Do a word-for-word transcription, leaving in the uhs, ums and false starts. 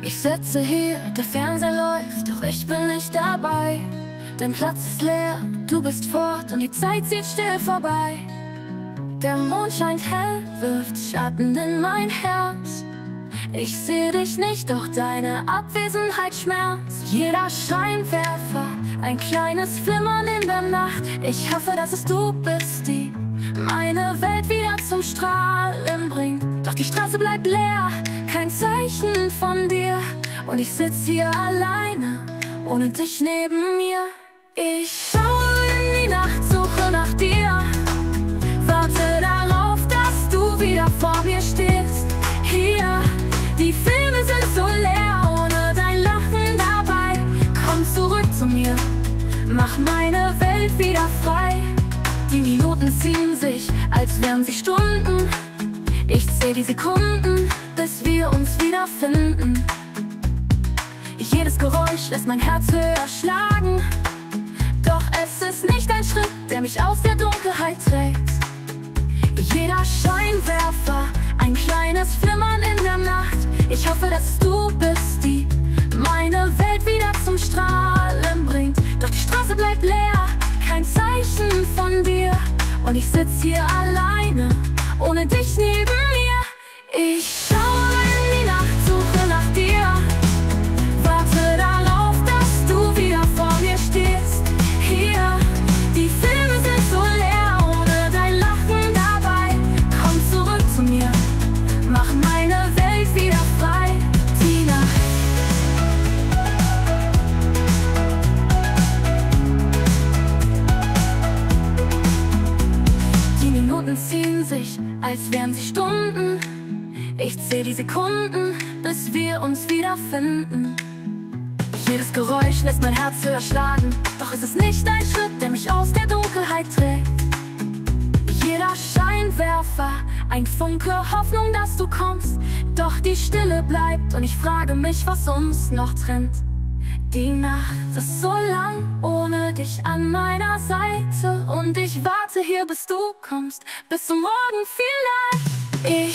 Ich sitze hier, der Fernseher läuft, doch ich bin nicht dabei. Dein Platz ist leer, du bist fort und die Zeit zieht still vorbei. Der Mond scheint hell, wirft Schatten in mein Herz. Ich sehe dich nicht, doch deine Abwesenheit schmerzt. Jeder Scheinwerfer, ein kleines Flimmern in der Nacht. Ich hoffe, dass es du bist, die meine Welt wieder zum Strahlen bringt. Doch die Straße bleibt leer, kein Zeichen von dir. Und ich sitz hier alleine, ohne dich neben mir. Ich schaue in die Nacht, suche nach dir. Warte darauf, dass du wieder vor mir stehst. Hier, die Filme sind so leer, ohne dein Lachen dabei. Komm zurück zu mir, mach meine Welt wieder frei. Die Minuten ziehen sich, als wären sie Stunden. Ich zähl die Sekunden, bis wir uns wiederfinden. Jedes Geräusch lässt mein Herz höher schlagen. Doch es ist nicht ein Schritt, der mich aus der Dunkelheit trägt. Jeder Scheinwerfer, ein kleines Flimmern in der Nacht. Ich hoffe, dass du bist, die meine Welt wieder zum Strahlen bringt. Doch die Straße bleibt leer, kein Zeichen von dir. Und ich sitz hier alleine, ohne dich neben mir. Ich schaue in die Nacht, suche nach dir. Warte darauf, dass du wieder vor mir stehst. Hier, die Filme sind so leer, ohne dein Lachen dabei. Komm zurück zu mir, mach meine Welt wieder frei. Die Nacht. Die Minuten ziehen sich, als wären sie Stunden. Ich zähl die Sekunden, bis wir uns wiederfinden. Jedes Geräusch lässt mein Herz höher schlagen. Doch es ist nicht ein Schritt, der mich aus der Dunkelheit trägt. Jeder Scheinwerfer, ein Funke Hoffnung, dass du kommst. Doch die Stille bleibt und ich frage mich, was uns noch trennt. Die Nacht ist so lang, ohne dich an meiner Seite. Und ich warte hier, bis du kommst, bis zum Morgen vielleicht. Ich